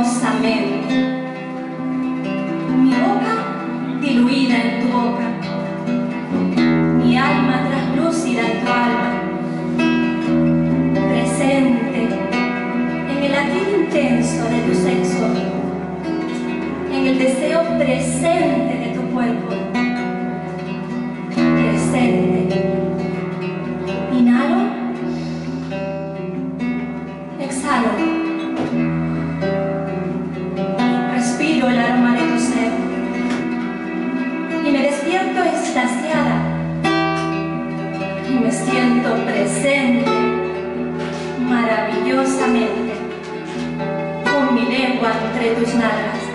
hermosamente. Mi boca diluida en tu boca, mi alma traslúcida en tu alma, presente en el latir intenso de tu sexo, en el deseo presente de tu cuerpo, presente. Inhalo, exhalo, respiro el aroma de tu ser y me despierto extasiada y me siento presente maravillosamente con mi lengua entre tus nalgas.